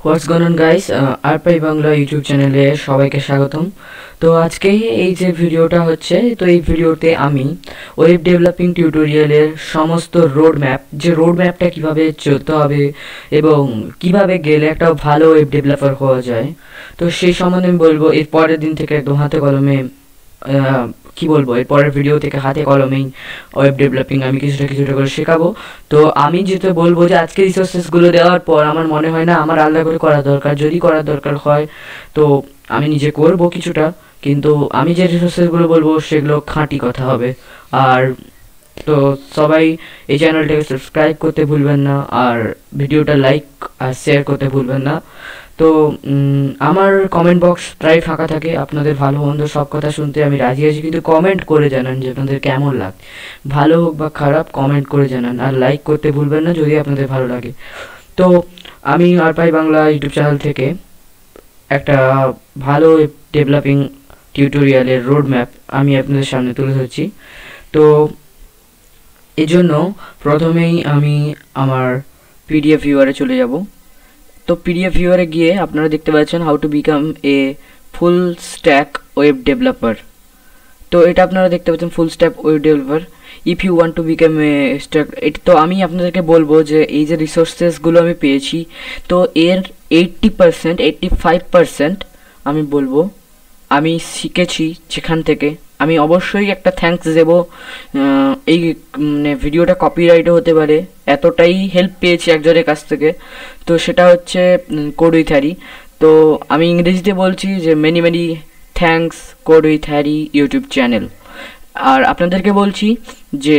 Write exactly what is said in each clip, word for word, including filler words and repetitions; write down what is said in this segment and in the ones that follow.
What's gone on guys, RPi Bangla YouTube চ্যানেলে সবাইকে স্বাগতম। তো আজকে এই যে ভিডিওটা হচ্ছে, তো এই ভিডিওতে আমি ওয়েব ডেভেলপিং টিউটোরিয়ালের সমস্ত রোড ম্যাপ, যে রোড ম্যাপটা কীভাবে চলতে হবে এবং কিভাবে গেলে একটা ভালো ওয়েব ডেভেলপার হওয়া যায়, তো সেই সম্বন্ধে আমি বলবো। এর পরের দিন থেকে একদম হাতে কলমে কি বলবো এর পরের ভিডিও থেকে হাতে কলমেই ওয়েব ডেভেলপিং আমি কিছুটা কিছুটা করে শেখাবো। তো আমি যেটা বলবো যে আজকে রিসোর্সেসগুলো দেওয়ার পর আমার মনে হয় না আমার আলাদা করে করা দরকার। যদি করার দরকার হয় তো আমি নিজে করব কিছুটা, কিন্তু আমি যে রিসোর্সেসগুলো বলবো সেগুলো খাঁটি কথা হবে। আর তো সবাই এই চ্যানেলটাকে সাবস্ক্রাইব করতে ভুলবেন না, আর ভিডিওটা লাইক আর শেয়ার করতে ভুলবেন না। তো আমার কমেন্ট বক্স প্রায় ফাঁকা থাকে, আপনাদের ভালো মন্দ সব কথা শুনতে আমি রাজি আছি, কিন্তু কমেন্ট করে জানান যে আপনাদের কেমন লাগে, ভালো হোক বা খারাপ কমেন্ট করে জানান। আর লাইক করতে ভুলবেন না যদি আপনাদের ভালো লাগে। তো আমি আরপাই বাংলা ইউটিউব চ্যানেল থেকে একটা ভালো ডেভেলপিং টিউটোরিয়ালের রোড ম্যাপ আমি আপনাদের সামনে তুলে ধরছি। তো এই জন্য প্রথমেই আমি আমার পিডিএফ ভিউয়ারে চলে যাব। তো পিডিএফ ভিউয়ারে গিয়ে আপনারা দেখতে পাচ্ছেন how to become a full stack web developer. তো এটা আপনারা দেখতে পাচ্ছেন full stack web developer if you want to become a stack. এটা তো আমি আপনাদেরকে বলবো যে এই যে রিসোর্সেসগুলো আমি পেয়েছি, তো এর eighty percent eighty five percent আমি বলবো আমি শিখেছি যেখান থেকে। আমি অবশ্যই একটা থ্যাঙ্কস দেবো, এই মানে ভিডিওটা কপিরাইটও হতে পারে, এতটাই হেল্প পেয়েছি একজনের কাছ থেকে। তো সেটা হচ্ছে কোড উইথ হ্যারি। তো আমি ইংরেজিতে বলছি যে many many thanks code with Harry YouTube channel. আর আপনাদেরকে বলছি যে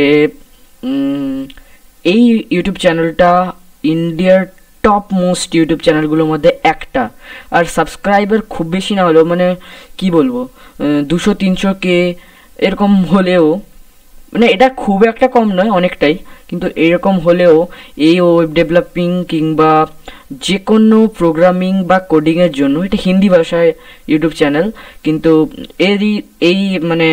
এই ইউটিউব চ্যানেলটা ইন্ডিয়ার টপ মোস্ট ইউটিউব চ্যানেলগুলোর মধ্যে একটা। আর সাবস্ক্রাইবার খুব বেশি না হলেও, মানে কি বলবো, দুশো তিনশো কে এরকম হলেও, মানে এটা খুব একটা কম নয়, অনেকটাই, কিন্তু এরকম হলেও এই ওয়েব ডেভেলপিং কিংবা যে কোনো প্রোগ্রামিং বা কোডিংয়ের জন্য এটা হিন্দি ভাষায় ইউটিউব চ্যানেল। কিন্তু এরই এই মানে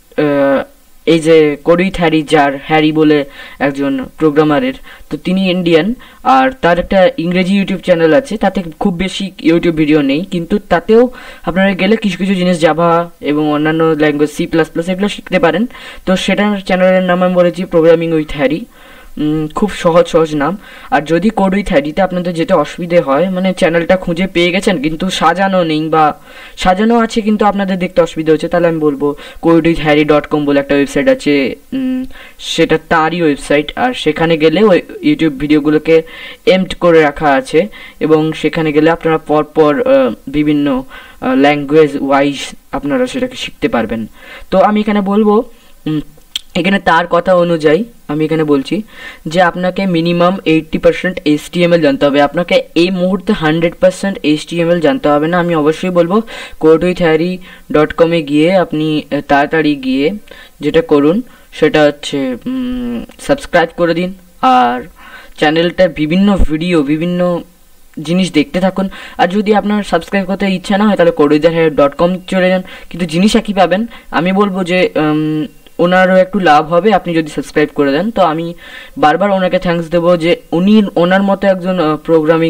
এই যে কোড উইথ হ্যারি, যার হ্যারি বলে একজন প্রোগ্রামারের, তো তিনি ইন্ডিয়ান, আর তার একটা ইংরেজি ইউটিউব চ্যানেল আছে, তাতে খুব বেশি ইউটিউব ভিডিও নেই, কিন্তু তাতেও আপনারা গেলে কিছু কিছু জিনিস জাভা এবং অন্যান্য ল্যাঙ্গুয়েজ সি প্লাস প্লাস এগুলো শিখতে পারেন। তো সেটার চ্যানেলের নাম আমি বলেছি প্রোগ্রামিং উইথ হ্যারি, খুব সহজ সহজ নাম। আর যদি কোড উইথ হ্যারিতে আপনাদের যেতে অসুবিধে হয়, মানে চ্যানেলটা খুঁজে পেয়ে গেছেন কিন্তু সাজানো নেই, বা সাজানো আছে কিন্তু আপনাদের দেখতে অসুবিধা হচ্ছে, তাহলে আমি বলবো code with Harry dot com বলে একটা ওয়েবসাইট আছে, সেটা তারই ওয়েবসাইট। আর সেখানে গেলে ওই ইউটিউব ভিডিওগুলোকে এমড করে রাখা আছে, এবং সেখানে গেলে আপনারা পরপর বিভিন্ন ল্যাঙ্গুয়েজ ওয়াইজ আপনারা সেটাকে শিখতে পারবেন। তো আমি এখানে বলবো, এখানে তার কথা অনুযায়ী আমি এখানে বলছি যে আপনাকে minimum eighty percent H T M L জানতে হবে। আপনাকে এই মুহূর্তে hundred percent H T M L জানতে হবে না। আমি অবশ্যই বলবো কোড উইথ হ্যারি ডট কমে গিয়ে আপনি তাড়াতাড়ি গিয়ে যেটা করুন সেটা হচ্ছে সাবস্ক্রাইব করে দিন, আর চ্যানেলটা বিভিন্ন ভিডিও বিভিন্ন জিনিস দেখতে থাকুন। আর যদি আপনার সাবস্ক্রাইব করতে ইচ্ছা না হয় তাহলে code with Harry dot com চলে যান, কিন্তু জিনিস একই পাবেন। আমি বলবো যে ওনারও একটু লাভ হবে আপনি যদি সাবস্ক্রাইব করে দেন। তো আমি বারবার ওনাকে থ্যাঙ্কস দেবো যে উনি ওনার মতো একজন প্রোগ্রামিং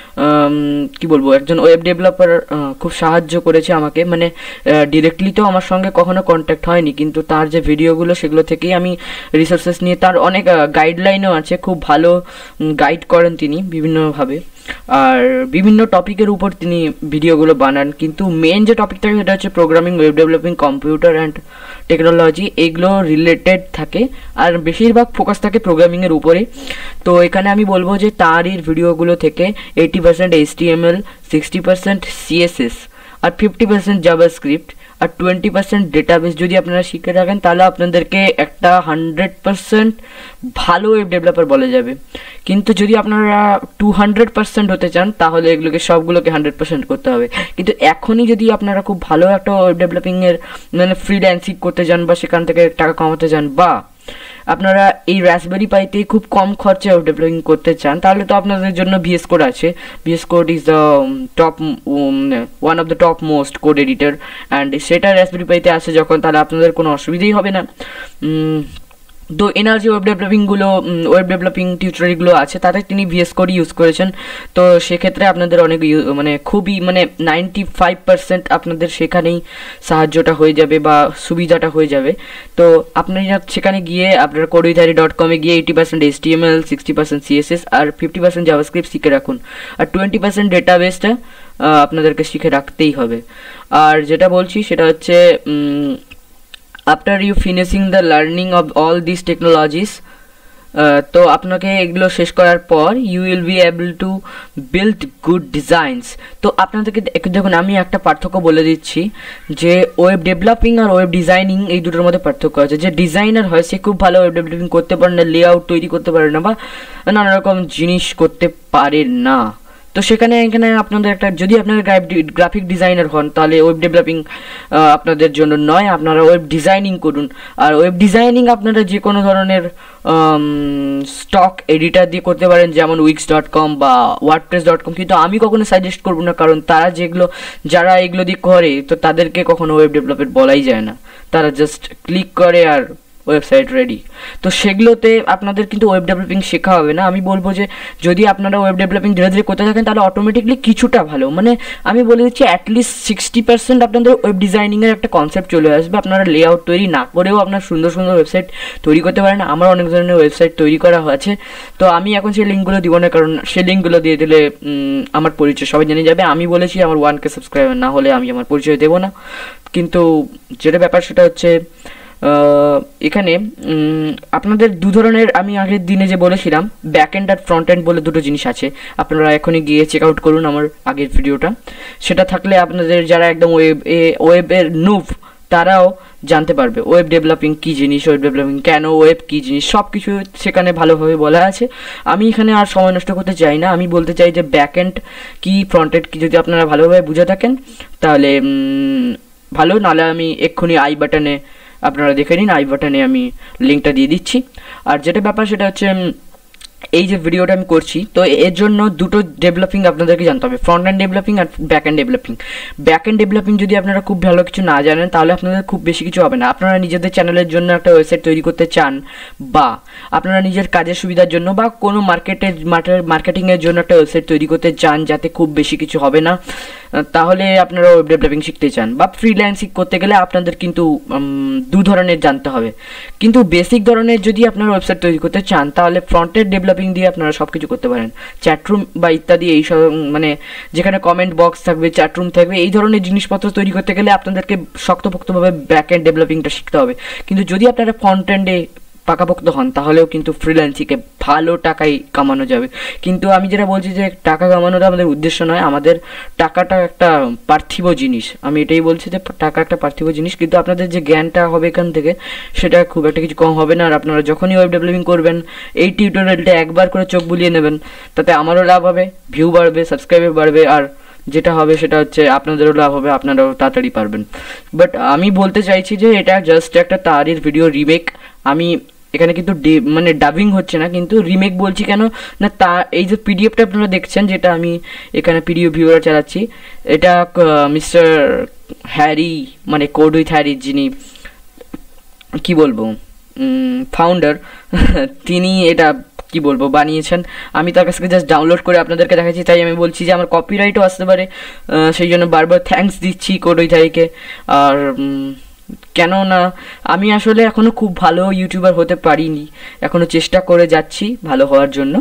কি বলবো একজন ওয়েব ডেভেলপার খুব সাহায্য করেছে আমাকে, মানে ডিরেক্টলি তো আমার সঙ্গে কখনো কন্ট্যাক্ট হয়নি, কিন্তু তার যে ভিডিওগুলো সেগুলো থেকেই আমি রিসোর্সেস নিয়ে, তার অনেক গাইডলাইনও আছে, খুব ভালো গাইড করেন তিনি বিভিন্নভাবে, আর বিভিন্ন টপিকের উপর তিনি ভিডিওগুলো বানান। কিন্তু মেন যে টপিকটা সেটা হচ্ছে programming, web developing, computer and technology, এগুলো রিলেটেড থাকে, আর বেশিরভাগ ফোকাস থাকে প্রোগ্রামিংয়ের উপরে। তো এখানে আমি বলবো যে তার এই ভিডিওগুলো থেকে eighty percent H T M L, sixty percent C S S, আর ফিফটি পার্সেন্ট জাভাস্ক্রিপ্ট, আর টোয়েন্টি পার্সেন্ট ডেটাবেস যদি আপনারা শিখে থাকেন তাহলে আপনাদেরকে একটা হান্ড্রেড পার্সেন্ট ভালো ওয়েব ডেভেলপার বলা যাবে। কিন্তু যদি আপনারা টু হান্ড্রেড পার্সেন্ট হতে চান তাহলে এগুলোকে সবগুলোকে হান্ড্রেড পার্সেন্ট করতে হবে। কিন্তু এখনই যদি আপনারা খুব ভালো একটা ওয়েব ডেভেলপিংয়ের মানে ফ্রিল্যান্সিং করতে চান বা সেখান থেকে টাকা কামাতে চান, বা আপনারা এই রাসবেরি পাইতে খুব কম খরচে ওয়েব ডেভেলপিং করতে চান, তাহলে তো আপনাদের জন্য ভিএস কোড আছে। VS code is the top one of the top most code editor, and সেটা রাসবেরি পাইতে আসে যখন, তাহলে আপনাদের কোনো অসুবিধাই হবে না। তো এনার যে ওয়েব ডেভেলপিংগুলো ওয়েব ডেভেলপিং টিউটোরিয়ালগুলো আছে তাতে তিনি ভিএস কোড ইউজ করেছেন। তো সেক্ষেত্রে আপনাদের অনেক মানে খুবই মানে নাইনটি ফাইভ পার্সেন্ট আপনাদের সেখানেই সাহায্যটা হয়ে যাবে বা সুবিধাটা হয়ে যাবে। তো আপনারা সেখানে গিয়ে আপনারা কোডউইথ ডট কমে গিয়ে eighty percent S T M L, sixty percent CSS আর ফিফটি পার্সেন্ট জাভাস্ক্রিপ্ট শিখে রাখুন, আর টোয়েন্টি পার্সেন্ট ডেটাবেসটা আপনাদেরকে শিখে রাখতেই হবে। আর যেটা বলছি সেটা হচ্ছে after you finishing the learning of all this technologies, তো আপনাকে এগুলো শেষ করার পর you will be able to build good designs. তো আপনাদেরকে দেখুন আমি একটা পার্থক্য বলে দিচ্ছি যে ওয়েব ডেভেলপিং আর ওয়েব ডিজাইনিং এই দুটোর মধ্যে পার্থক্য আছে। যে ডিজাইনার হয় সে খুব ভালো ওয়েব ডেভেলপিং করতে পারে না, লেআউট তৈরি করতে পারে না বা নানা রকম জিনিস করতে পারে না। তো সেখানে এখানে আপনাদের একটা যদি আপনারা গ্রাফিক ডিজাইনার হন তাহলে ওয়েব ডেভেলপিং আপনাদের জন্য নয়, আপনারা ওয়েব ডিজাইনিং করুন। আর ওয়েব ডিজাইনিং আপনারা যে কোনো ধরনের স্টক এডিটার দিয়ে করতে পারেন, যেমন উইক্স ডট কম বা ওয়ার্ডপ্রেস ডট কম, কিন্তু আমি কখনো সাজেস্ট করবো না, কারণ তারা যেগুলো যারা এগুলো দিয়ে করে তো তাদেরকে কখনো ওয়েব ডেভেলপমেন্ট বলাই যায় না, তারা জাস্ট ক্লিক করে আর ওয়েবসাইট রেডি। তো সেগুলোতে আপনাদের কিন্তু ওয়েব ডেভেলপিং শেখা হবে না। আমি বলবো যে যদি আপনারা ওয়েব ডেভেলপিং ধীরে ধীরে করতে থাকেন তাহলে অটোমেটিকলি কিছুটা ভালো, মানে আমি বলে দিচ্ছি অ্যাটলিস্ট সিক্সটি পার্সেন্ট আপনাদের ওয়েব ডিজাইনিংয়ের একটা কনসেপ্ট চলে আসবে। আপনারা লেআউট তৈরি না করেও আপনার সুন্দর সুন্দর ওয়েবসাইট তৈরি করতে পারেন। আমার অনেক ধরনের ওয়েবসাইট তৈরি করা আছে, তো আমি এখন সেই লিঙ্কগুলো দিব না, কারণ সেই লিঙ্কগুলো দিয়ে দিলে আমার পরিচয় সবাই জেনে যাবে। আমি বলেছি আমার ওয়ান কে সাবস্ক্রাইবার না হলে আমি আমার পরিচয় দেবো না। কিন্তু যেটা ব্যাপার সেটা হচ্ছে এখানে আপনাদের দু ধরনের, আমি আগের দিনে যে বলেছিলাম ব্যাক এন্ড আর ফ্রন্ট এন্ড বলে দুটো জিনিস আছে, আপনারা এখনই গিয়ে চেক আউট করুন আমার আগের ভিডিওটা। সেটা থাকলে আপনাদের যারা একদম ওয়েব ওয়েবের নুব তারাও জানতে পারবে ওয়েব ডেভেলপিং কী জিনিস, ওয়েব ডেভেলপিং কেন, ওয়েব কী জিনিস, সব কিছু সেখানে ভালোভাবে বলা আছে। আমি এখানে আর সময় নষ্ট করতে চাই না, আমি বলতে চাই যে ব্যাক এন্ড কি ফ্রন্ট এন্ড কি যদি আপনারা ভালোভাবে বুঝে থাকেন তাহলে ভালো, নাহলে আমি এক্ষুনি আই বাটনে আপনারা দেখে নিন, আই বাটনে আমি লিঙ্কটা দিয়ে দিচ্ছি। আর যেটা ব্যাপার সেটা হচ্ছে এই যে ভিডিওটা আমি করছি তো এর জন্য দুটো ডেভেলপিং আপনাদেরকে জানতে হবে, ফ্রন্ট এন্ড ডেভেলপিং আর back end developing. Back end developing যদি আপনারা খুব ভালো কিছু না জানেন তাহলে আপনাদের খুব বেশি কিছু হবে না। আপনারা নিজেদের চ্যানেলের জন্য একটা ওয়েবসাইট তৈরি করতে চান বা আপনারা নিজের কাজের সুবিধার জন্য বা কোনো মার্কেটের মার্কেটিংয়ের জন্য একটা ওয়েবসাইট তৈরি করতে চান যাতে খুব বেশি কিছু হবে না, তাহলে আপনারা ওয়েব ডেভেলপিং শিখতে চান বা ফ্রিল্যান্সিং করতে গেলে আপনাদের কিন্তু দু ধরনের জানতে হবে। কিন্তু বেসিক ধরনের যদি আপনারা ওয়েবসাইট তৈরি করতে চান তাহলে ফ্রন্ট এন্ড ডেভেলপিং দিয়ে আপনারা সব কিছু করতে পারেন, চ্যাটরুম বা ইত্যাদি এই সব, মানে যেখানে কমেন্ট বক্স থাকবে, চ্যাটরুম থাকবে, এই ধরনের জিনিসপত্র তৈরি করতে গেলে আপনাদেরকে শক্তপোক্তভাবে ব্যাক এন্ড ডেভেলপিংটা শিখতে হবে। কিন্তু যদি আপনারা ফ্রন্ট এন্ডে পাকাপোক্ত হন তাহলেও কিন্তু ফ্রিল্যান্সিংয়ে ভালো টাকাই কামানো যাবে। কিন্তু আমি যেটা বলছি যে টাকা কামানোটা আমাদের উদ্দেশ্য নয়, আমাদের টাকাটা একটা পার্থিব জিনিস, আমি এটাই বলছি যে টাকা একটা পার্থিব জিনিস, কিন্তু আপনাদের যে জ্ঞানটা হবে এখান থেকে সেটা খুব একটা কিছু কম হবে না। আর আপনারা যখনই ওয়েব ডেভেলপিং করবেন এই টিউটোরিয়ালটা একবার করে চোখ বুলিয়ে নেবেন, তাতে আমারও লাভ হবে, ভিউ বাড়বে, সাবস্ক্রাইবার বাড়বে, আর যেটা হবে সেটা হচ্ছে আপনাদেরও লাভ হবে, আপনারাও তাড়াতাড়ি পারবেন। বাট আমি বলতে চাইছি যে এটা জাস্ট একটা তারির ভিডিও রিমেক, আমি এখানে কিন্তু মানে ডাবিং হচ্ছে না, কিন্তু রিমেক বলছি কেন না, তা এই যে পিডিএফটা আপনারা দেখছেন যেটা আমি এখানে পিডিএফ ভিউয়ার চালাচ্ছি, এটা মিস্টার হ্যারি মানে কোড উইথ হ্যারি যিনি কি বলবো ফাউন্ডার, তিনি এটা কি বলবো বানিয়েছেন। আমি তার কাছ থেকে জাস্ট ডাউনলোড করে আপনাদেরকে দেখাচ্ছি, তাই আমি বলছি যে আমার কপিরাইটও আসতে পারে, সেই জন্য বারবার থ্যাঙ্কস দিচ্ছি কোড উইথ হ্যারিকে। আর কেননা আমি আসলে এখনও খুব ভালো ইউটিউবার হতে পারিনি, এখনও চেষ্টা করে যাচ্ছি ভালো হওয়ার জন্য।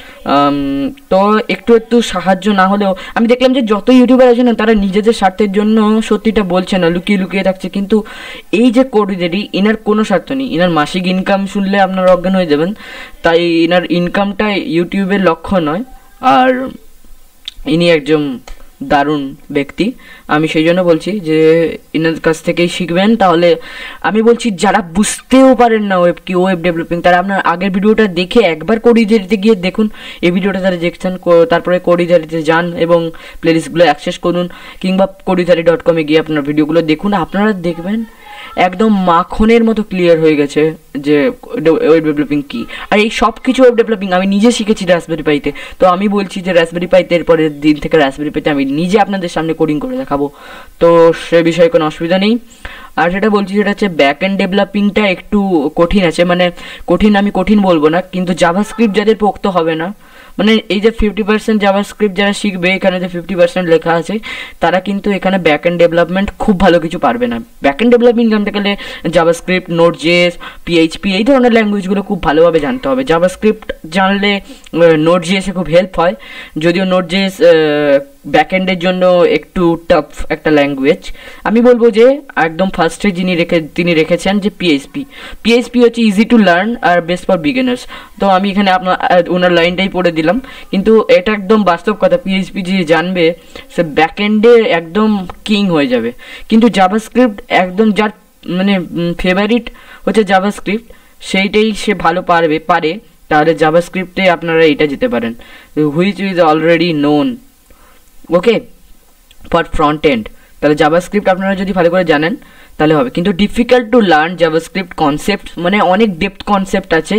তো একটু একটু সাহায্য না হলেও আমি দেখলাম যে যত ইউটিউবার আছে না তারা নিজেদের স্বার্থের জন্য সত্যিটা বলছে না, লুকিয়ে লুকিয়ে থাকছে। কিন্তু এই যে কোডিদেরই ইনার কোনো স্বার্থ নেই, ইনার মাসিক ইনকাম শুনলে আপনারা অজ্ঞান হয়ে যাবেন, তাই ইনার ইনকামটা ইউটিউবের লক্ষ্য নয়। আর ইনি একজন দারুণ ব্যক্তি, আমি সেই জন্য বলছি যে ইনার কাছ থেকেই শিখবেন। তাহলে আমি বলছি যারা বুঝতেও পারেন না ওয়েব কি ওয়েব ডেভেলপিং, তারা আপনার আগের ভিডিওটা দেখে একবার কোডিজারিতে গিয়ে দেখুন, এই ভিডিওটা যারা দেখছেন তারপরে কোডিজারিতে যান এবং প্লেলিস্টগুলো অ্যাক্সেস করুন, কিংবা কোডিজারি ডট কমে গিয়ে আপনার ভিডিওগুলো দেখুন, আপনারা দেখবেন একদম মাখনের মতো ক্লিয়ার হয়ে গেছে যে ওয়েব ডেভেলপিং কী। আর এই সব কিছু ওয়েব ডেভেলপিং আমি নিজে শিখেছি রাসবেরি পাইতে, তো আমি বলছি যে রাসবেরি পাইতে এরপরের দিন থেকে রাসবেরি পাইতে আমি নিজে আপনাদের সামনে কোডিং করে দেখাবো, তো সে বিষয়ে কোনো অসুবিধা নেই। আর যেটা বলছি সেটা হচ্ছে ব্যাক এন্ড ডেভেলপিংটা একটু কঠিন আছে, মানে কঠিন আমি কঠিন বলবো না, কিন্তু জাভাস্ক্রিপ্ট যাদের পোক্ত হবে না, মানে এই যে ফিফটি পার্সেন্ট জাভাস্ক্রিপ্ট যারা শিখবে, এখানে যে ফিফটি পার্সেন্ট লেখা আছে, তারা কিন্তু এখানে ব্যাক এন্ড ডেভেলপমেন্ট খুব ভালো কিছু পারবে না। ব্যাক এন্ড ডেভেলপমেন্ট জানতে গেলে জাভাস্ক্রিপ্ট, নোড জেএস, পিএইচপি এই ধরনের ল্যাঙ্গুয়েজগুলো খুব ভালোভাবে জানতে হবে। জাভাস্ক্রিপ্ট জানলে নোড জেএসে খুব হেল্প হয়, যদিও নোড জেএস ব্যাকএন্ডের জন্য একটু টাফ একটা ল্যাঙ্গুয়েজ। আমি বলবো যে একদম ফার্স্টে যিনি রেখে তিনি রেখেছেন যে পিএইচপি পিএইচপি হচ্ছে ইজি টু লার্ন আর বেস্ট ফর বিগিনার্স। তো আমি এখানে আপনার ওনার লাইনটাই পড়ে দিলাম, কিন্তু এটা একদম বাস্তব কথা। পিএইচপি যে জানবে সে ব্যাকএন্ডে একদম কিং হয়ে যাবে। কিন্তু জাভাস্ক্রিপ্ট একদম যার মানে ফেভারিট হচ্ছে জাভাস্ক্রিপ্ট, সেইটাই সে ভালো পারবে পারে তাহলে জাভাস্ক্রিপ্টে আপনারা এটা যেতে পারেন, which is already known okay for front end. তাহলে জাভাস্ক্রিপ্ট আপনারা যদি ভালো করে জানেন তাহলে হবে, কিন্তু difficult to learn JavaScript concept, মানে অনেক ডেপথ কনসেপ্ট আছে,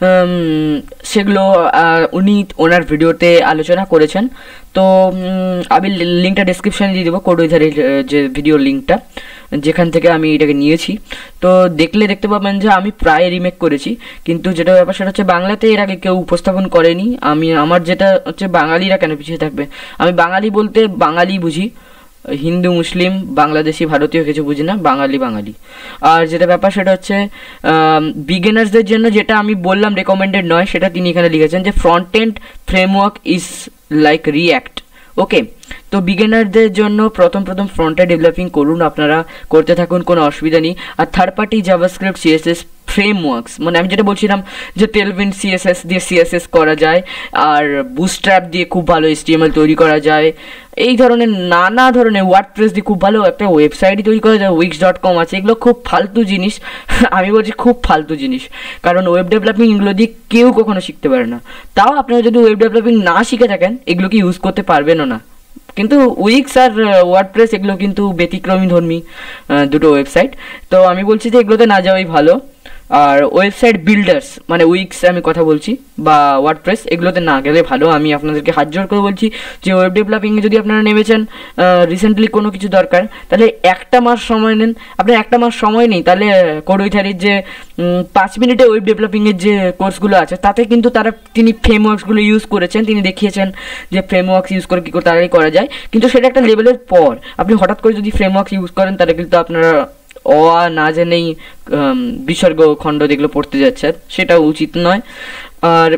সেগুলো উনি ওনার ভিডিওতে আলোচনা করেছেন। তো আমি লিঙ্কটা ডেসক্রিপশানে দিয়ে দেবো, কোডউইথারির যে ভিডিও লিঙ্কটা, যেখান থেকে আমি এটাকে নিয়েছি। তো দেখলে দেখতে পাবেন যে আমি প্রায় রিমেক করেছি, কিন্তু যেটা ব্যাপার সেটা হচ্ছে বাংলাতে এর আগে কেউ উপস্থাপন করেনি। আমি আমার যেটা হচ্ছে বাঙালিরা কেন পিছিয়ে থাকবে, আমি বাঙালি বলতে বাঙালি বুঝি, হিন্দু মুসলিম বাংলাদেশি ভারতীয় কিছু বুঝি না, বাঙালি বাঙালি। আর যেটা ব্যাপার সেটা হচ্ছে বিগিনার্সদের জন্য যেটা আমি বললাম রেকমেন্ডেড নয়, সেটা তিনি এখানে লিখেছেন যে front end framework is like React okay. তো বিগিনারদের জন্য প্রথম প্রথম ফ্রন্টে ডেভেলপিং করুন, আপনারা করতে থাকুন, কোনো অসুবিধা নেই। আর third party JavaScript CSS frameworks, মানে আমি যেটা বলছিলাম যে টেলভিন সিএসএস দিয়ে সিএসএস করা যায়, আর বুস্ট্র্যাপ দিয়ে খুব ভালো এইচটিএমএল তৈরি করা যায়, এই ধরনের নানা ধরনের ওয়ার্ডপ্রেস দিয়ে খুব ভালো একটা ওয়েবসাইটই তৈরি করা যায়, উইক্স ডট কম আছে। এগুলো খুব ফালতু জিনিস, আমি বলছি খুব ফালতু জিনিস, কারণ ওয়েব ডেভেলপিং এগুলো দিয়ে কেউ কখনো শিখতে পারে না। তাও আপনারা যদি ওয়েব ডেভেলপিং না শিখে থাকেন এগুলোকে ইউজ করতে পারবেনও না। কিন্তু উইক্স আর ওয়ার্ডপ্রেস এগুলো কিন্তু ব্যতিক্রমী ধর্মী দুটো ওয়েবসাইট, তো আমি বলছি যে এগুলোতে না যাওয়াই ভালো। আর ওয়েবসাইট বিল্ডার্স মানে উইক্স আমি কথা বলছি বা ওয়ার্ডপ্রেস, এগুলোতে না গেলে ভালো। আমি আপনাদেরকে হাত জোর করে বলছি যে ওয়েব ডেভেলপিংয়ে যদি আপনারা নেমেছেন, রিসেন্টলি কোনো কিছু দরকার, তাহলে একটা মাস সময় নেন। আপনার একটা মাস সময় নেই, তাহলে কোডউইথারির যে পাঁচ মিনিটে ওয়েব ডেভেলপিংয়ের যে কোর্সগুলো আছে তাতে কিন্তু তারা তিনি ফ্রেমওয়ার্কসগুলো ইউজ করেছেন, তিনি দেখিয়েছেন যে ফ্রেমওয়ার্কস ইউজ করে কী করে তাড়াতাড়ি করা যায়। কিন্তু সেটা একটা লেভেলের পর, আপনি হঠাৎ করে যদি ফ্রেমওয়ার্কস ইউজ করেন তাহলে কিন্তু আপনারা অ আ না জেনেই বিসর্গ খণ্ড যেগুলো পড়তে যাচ্ছে, সেটা উচিত নয়। আর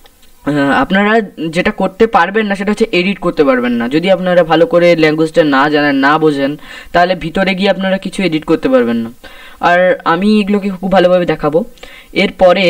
আপনারা যেটা করতে পারবেন না সেটা হচ্ছে এডিট করতে পারবেন না। যদি আপনারা ভালো করে ল্যাঙ্গুয়েজটা না জানেন, না বোঝেন, তাহলে ভিতরে গিয়ে আপনারা কিছু এডিট করতে পারবেন না। আর আমি এগুলোকে খুব ভালোভাবে দেখাবো। এরপরে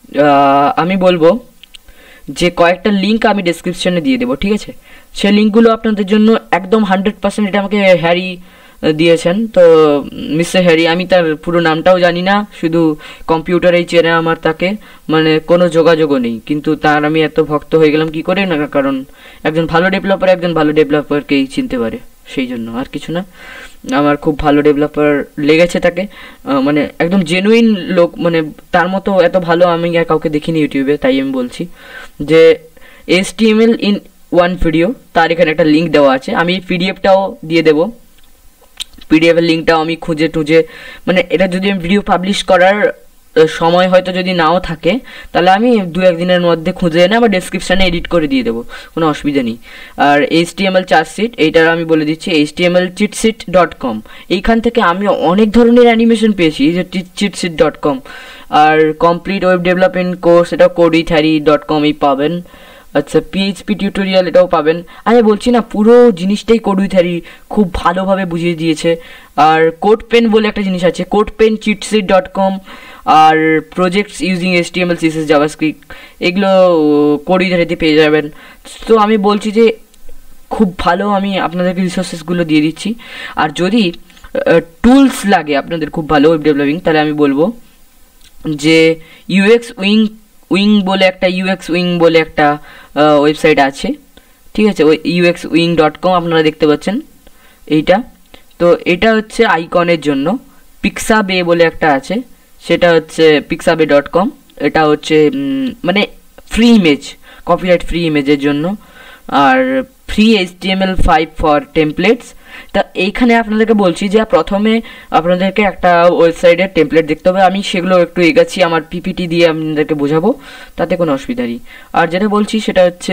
আমি বলবো যে কয়েকটা লিঙ্ক আমি ডেসক্রিপশনে দিয়ে দেবো, ঠিক আছে? সেই লিঙ্কগুলো আপনাদের জন্য একদম হান্ড্রেড পার্সেন্ট, এটা আমাকে হ্যারি দিয়েছেন, তো মিস্টার হ্যারি, আমি তার পুরো নামটাও জানি না, শুধু কম্পিউটারেই চেনে আমার তাকে, মানে কোনো যোগাযোগও নেই, কিন্তু তার আমি এত ভক্ত হয়ে গেলাম কি করে না, কারণ একজন ভালো ডেভেলপার একজন ভালো ডেভেলপারকেই চিনতে পারে, সেই জন্য, আর কিছু না। আমার খুব ভালো ডেভেলপার লেগেছে তাকে, মানে একদম জেনুইন লোক, মানে তার মতো এত ভালো আমি আর কাউকে দেখিনি ইউটিউবে, তাই আমি বলছি যে এইচটিএমএল ইন ওয়ান ভিডিও, তার এখানে একটা লিঙ্ক দেওয়া আছে, আমি পিডিএফটাও দিয়ে দেবো। পিডিএফের লিঙ্কটাও আমি খুঁজে টুজে, মানে এটা যদি আমি ভিডিও পাবলিশ করার সময় হয়তো যদি নাও থাকে, তাহলে আমি দু একদিনের মধ্যে খুঁজে এনে আবার ডেসক্রিপশানে এডিট করে দিয়ে দেবো, কোনো অসুবিধা নেই। আর এইচটিএমএল চার্টশিট, এইটার আমি বলে দিচ্ছি এইচটিএমএল চিটশিট ডট কম, এইখান থেকে আমি অনেক ধরনের অ্যানিমেশন পেয়েছি, যে চিটশিট ডট কম। আর কমপ্লিট ওয়েব ডেভেলপমেন্ট কোর্স, এটা কোডউইথারি ডট কমেই পাবেন। আচ্ছা, পিএইচপি টিউটোরিয়াল, এটাও পাবেন। আমি বলছি না, পুরো জিনিসটাই কোডউইথারি খুব ভালোভাবে বুঝিয়ে দিয়েছে। আর কোড পেন বলে একটা জিনিস আছে, CodePen cheat sheet dot com, আর projects using HTML CSS JavaScript, এগুলো কোডউইথারিতে পেয়ে যাবেন। তো আমি বলছি যে খুব ভালো, আমি আপনাদেরকে রিসোর্সেসগুলো দিয়ে দিচ্ছি। আর যদি টুলস লাগে আপনাদের খুব ভালো ওয়েব ডেভেলপিং, তাহলে আমি বলবো যে ইউএক্স উইং উইং বলে একটা ইউএক্স উইং বলে একটা ওয়েবসাইট আছে, ঠিক আছে? ওই ইউএক্স উইং ডট কম আপনারা দেখতে পাচ্ছেন এইটা। তো এটা হচ্ছে আইকনের জন্য। পিক্সাবে বলে একটা আছে, সেটা হচ্ছে পিক্সাবে ডট কম, এটা হচ্ছে মানে ফ্রি ইমেজ, কপিরাইট ফ্রি ইমেজের জন্য। আর free free H T M L five for templates. তা এইখানে আপনাদেরকে বলছি যে প্রথমে আপনাদেরকে একটা ওয়েবসাইটের টেমপ্লেট দেখতে হবে, আমি সেগুলো একটু এগাচ্ছি, আমার পিপিটি দিয়ে আপনাদেরকে বোঝাবো, তাতে কোনো অসুবিধা নেই। আর যেটা বলছি সেটা হচ্ছে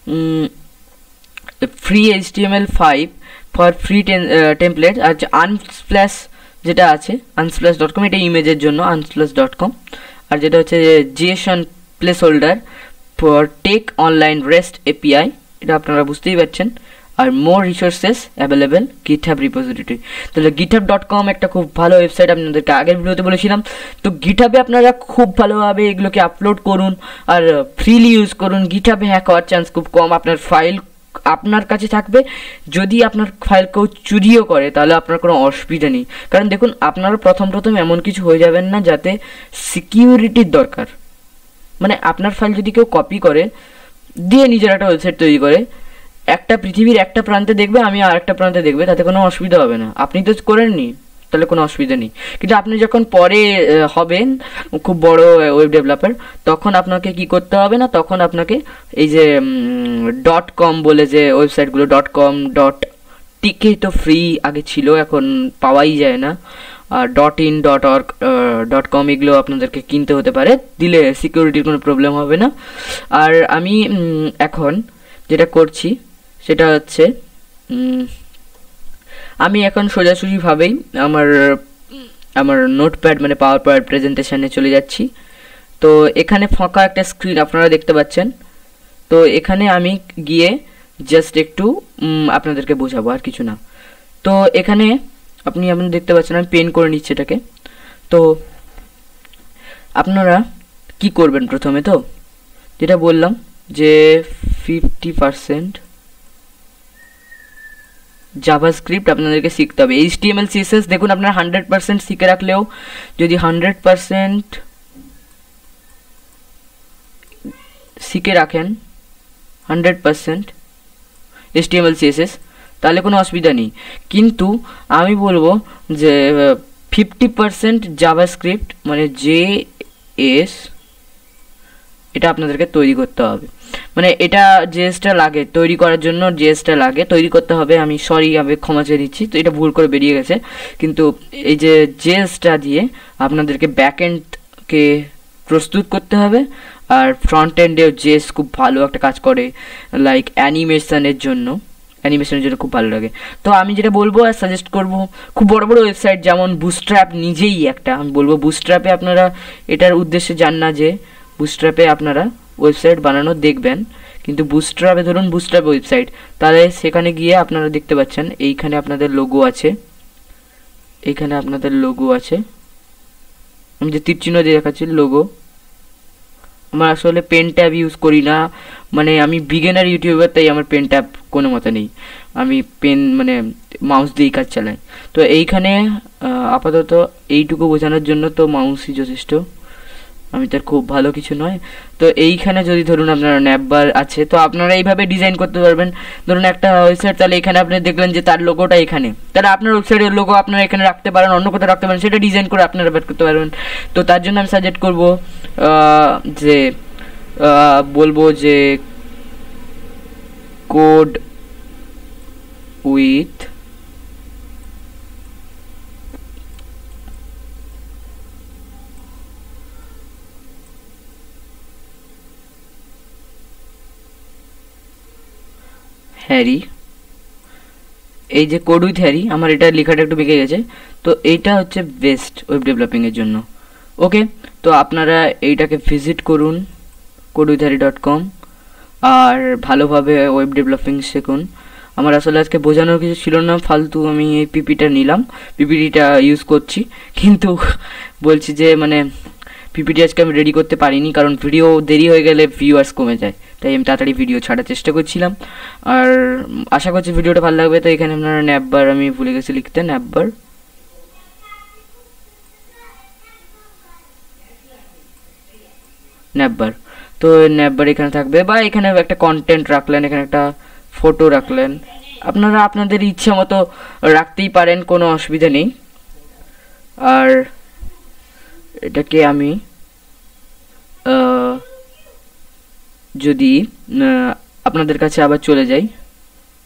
free H T M L five for free template. আর আনস্প্ল্যাশ যেটা আছে আনস্প্ল্যাশ ডট কম, এটা ইমেজের জন্য আনস্প্ল্যাশ ডট কম। আর যেটা হচ্ছে JSON placeholder for tech online REST API, এটা আপনারা বুঝতেই পারছেন। আর more resources available GitHub repository. তাহলে গিটহাব ডট কম একটা খুব ভালো ওয়েবসাইট, আপনাদেরকে আগের ভিডিওতে বলেছিলাম। তো গিটহাবে আপনারা খুব ভালোভাবে এগুলোকে আপলোড করুন আর ফ্রিলি ইউজ করুন। গিটহাবে হ্যাক হওয়ার চান্স খুব কম, আপনার ফাইল আপনার কাছে থাকবে। যদি আপনার ফাইল কেউ চুরিও করে তাহলে আপনার কোনো অসুবিধা নেই, কারণ দেখুন আপনারা প্রথম প্রথম এমন কিছু হয়ে যাবেন না যাতে সিকিউরিটির দরকার। মানে আপনার ফাইল যদি কেউ কপি করে দিয়ে নিজের একটা ওয়েবসাইট তৈরি করে, একটা পৃথিবীর একটা প্রান্তে দেখবে, আমি আর একটা প্রান্তে দেখবে, তাতে কোনো অসুবিধা হবে না। আপনি তো করেননি, তাহলে কোনো অসুবিধা নেই। কিন্তু আপনি যখন পরে হবেন খুব বড় ওয়েব ডেভেলপার, তখন আপনাকে কি করতে হবে না, তখন আপনাকে এই যে ডট কম বলে যে ওয়েবসাইটগুলো, ডট কম ডট টিকে তো ফ্রি আগে ছিল, এখন পাওয়াই যায় না। আর dot in dot org dot com এগুলো আপনাদেরকে কিনতে হতে পারে, দিলে সিকিউরিটির কোনো প্রবলেম হবে না। আর আমি এখন যেটা করছি সেটা হচ্ছে আমি এখন সোজাসুজিভাবেই আমার আমার নোটপ্যাড মানে পাওয়ার পয়েন্ট প্রেজেন্টেশনে চলে যাচ্ছি। তো এখানে ফাঁকা একটা স্ক্রিন আপনারা দেখতে পাচ্ছেন। তো এখানে আমি গিয়ে জাস্ট একটু আপনাদেরকে বোঝাবো, আর কিছু না। তো এখানে আপনি আপনি দেখতে পাচ্ছেন আমি পেন করে নিচ্ছি এটাকে। তো আপনারা কি করবেন প্রথমে, তো যেটা বললাম যে ফিফটি পার্সেন্ট জাভাস্ক্রিপ্ট আপনাদেরকে শিখতে হবে। এইচটিএমএল সিএসএস দেখুন আপনারা হান্ড্রেড পার্সেন্ট শিখে রাখলেও যদি হান্ড্রেড পার্সেন্ট শিখে রাখেন হান্ড্রেড পার্সেন্ট এইচটিএমএল সিএসএস তাহলে কোনো অসুবিধা নেই। কিন্তু আমি বলবো যে ফিফটি পার্সেন্ট জাভাস্ক্রিপ্ট মানে জে এস এটা আপনাদেরকে তৈরি করতে হবে। মানে এটা জেএসটা লাগে তৈরি করার জন্য, জেএসটা লাগে তৈরি করতে হবে। আমি সরি আমি ক্ষমা চেয়ে নিচ্ছি, তো এটা ভুল করে বেরিয়ে গেছে। কিন্তু এই যে জেএসটা দিয়ে আপনাদেরকে ব্যাক এন্ডকে প্রস্তুত করতে হবে। আর ফ্রন্ট এন্ডেও জেএস খুব ভালো একটা কাজ করে, লাইক অ্যানিমেশনের জন্য অ্যানিমেশনের জন্য খুব ভালো লাগে। তো আমি যেটা বলবো আর সাজেস্ট করবো, খুব বড় বড় ওয়েবসাইট যেমন বুস্ট্র্যাপ নিজেই একটা, আমি বলবো বুস্ট্র্যাপে আপনারা এটার উদ্দেশ্যে যান না যে বুস্ট্র্যাপে আপনারা ওয়েবসাইট বানানো দেখবেন, কিন্তু বুস্ট্র্যাপে ধরুন বুস্ট্র্যাপ ওয়েবসাইট, তাহলে সেখানে গিয়ে আপনারা দেখতে পাচ্ছেন এইখানে আপনাদের লোগো আছে, এইখানে আপনাদের লোগো আছে। আমি যে তীর চিহ্ন দিয়ে দেখাচ্ছি লোগো। আমার আসলে পেন ট্যাব ইউজ করি না, মানে আমি বিগিনার ইউটিউবার, তাই আমার পেন ট্যাব কোনো মতে নেই, আমি পেন মানে মাউস দিয়েই কাজ চালাই। তো এইখানে আপাতত এইটুকু বোঝানোর জন্য তো মাউসই যথেষ্ট, আমি তার খুব ভালো কিছু নয়। তো এইখানে যদি ধরুন আপনার ন্যাববার আছে, তো আপনারা এইভাবে ডিজাইন করতে পারবেন। ধরুন একটা ওয়েবসাইট, তাহলে এখানে আপনি দেখলেন যে তার লোগোটা এখানে, তাহলে আপনার ওয়েবসাইটের লোগো আপনারা এখানে রাখতে পারেন, অন্য কোথাও রাখতে পারেন, সেটা ডিজাইন করে আপনারা বের করতে পারবেন। তো তার জন্য আমি সাজেস্ট করবো যে বলবো যে কোড উইথ হ্যারি, এই যে কোড উইথ হ্যারি, আমার এটা লেখাটা একটু বেঁকে গেছে। তো এইটা হচ্ছে বেস্ট ওয়েব ডেভেলপিংয়ের জন্য। ওকে, তো আপনারা এইটাকে ভিজিট করুন code with Harry dot com আর ভালোভাবে ওয়েব ডেভেলপিং শিখুন। আমার আসলে আজকে বোঝানোর কিছু ছিল না, ফালতু আমি এই পিপিটা নিলাম, পিপিটিটা ইউজ করছি, কিন্তু বলছি যে মানে পিপিটি আজকে আমি রেডি করতে পারিনি, কারণ ভিডিও দেরি হয়ে গেলে ভিউয়ার্স কমে যায়, তাই আমি তাড়াতাড়ি ভিডিও ছাড়ার চেষ্টা করছিলাম। আর আশা করছি ভিডিওটা ভালো লাগবে। তো এখানে আপনারা ন্যাববার, আমি ভুলে গেছি লিখতে, ন্যাববার ন্যাববার তো ন্যাববার এখানে থাকবে, বা এখানে একটা কন্টেন্ট রাখলেন, এখানে একটা ফটো রাখলেন, আপনারা আপনাদের ইচ্ছা মতো রাখতেই পারেন, কোনো অসুবিধা নেই। আর এটাকে আমি যদি আপনাদের কাছে আবার চলে যাই,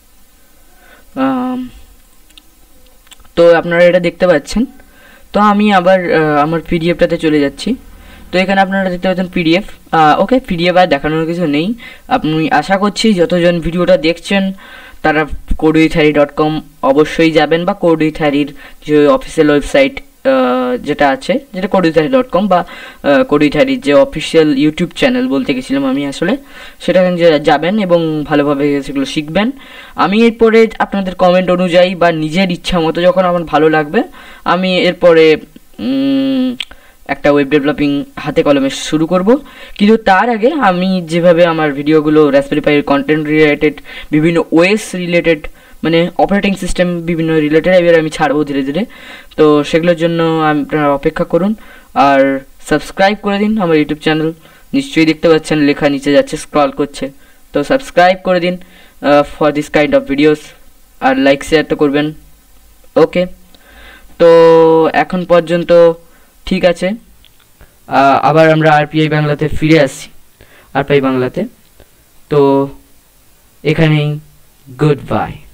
তো আপনারা এটা দেখতে পাচ্ছেন। তো আমি আবার আমার পিডিএফটাতে চলে যাচ্ছি। তো এখানে আপনারা দেখতে পাচ্ছেন পিডিএফ। ওকে, পিডিএফ আর দেখানোর কিছু নেই। আপনি আশা করছি যতজন ভিডিওটা দেখছেন তারা code with Harry dot com অবশ্যই যাবেন, বা কোড উইথ হ্যারির যে অফিসিয়াল ওয়েবসাইট যেটা আছে, যেটা code with Harry dot com, বা কোড উইথ হ্যারির যে অফিসিয়াল ইউটিউব চ্যানেল বলতে গেছিলাম আমি আসলে, সেটাকে যাবেন এবং ভালোভাবে সেগুলো শিখবেন। আমি এরপরে আপনাদের কমেন্ট অনুযায়ী বা নিজের ইচ্ছা মতো যখন আমার ভালো লাগবে আমি এরপরে একটা ওয়েব ডেভেলপিং হাতে কলমে শুরু করব। কিন্তু তার আগে আমি যেভাবে আমার ভিডিওগুলো রাসবেরি পাইয়ের কন্টেন্ট রিলেটেড, বিভিন্ন ওএস রিলেটেড, মানে অপারেটিং সিস্টেম বিভিন্ন রিলেটেড এবার আমি ছাড়বো ধীরে ধীরে। তো সেগুলোর জন্য আপনারা অপেক্ষা করুন আর সাবস্ক্রাইব করে দিন আমার ইউটিউব চ্যানেল। নিশ্চয়ই দেখতে পাচ্ছেন লেখা নিচে যাচ্ছে, স্ক্রল করছে। তো সাবস্ক্রাইব করে দিন for this kind of videos, আর লাইক শেয়ার তো করবেন। ওকে, তো এখন পর্যন্ত ঠিক আছে। আবার আমরা আরপিআই বাংলাতে ফিরে আসছি, আরপিআই বাংলাতে। তো এখানেই গুড বাই।